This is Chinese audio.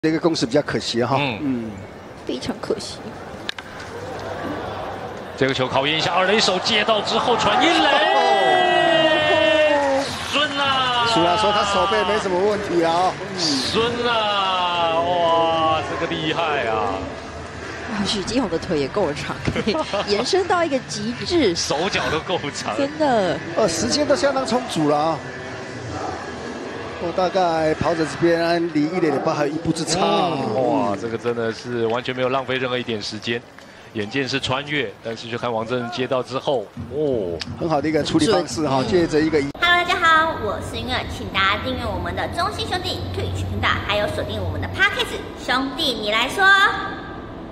这个攻势比较可惜哈。 非常可惜。 这个球考验一下二垒手接到之后传一垒，顺啦！ 苏拉说他手背没什么问题啊。 顺啦！哇，这个厉害啊！ 许基宏的腿也够长，可以延伸到一个极致， 手脚都够长， 真的。 时间都相当充足了啊。我大概跑者这边离一垒的包还有1步之差。 哇，这个真的是完全没有浪费任何一点时间。眼见是穿越，但是就看王正接到之后， 很好的一个处理方式哈，借着一个。 Hello， 大家好，我是云儿，请大家订阅我们的中信兄弟Twitch频道，还有锁定我们的 Podcast 兄弟你来说。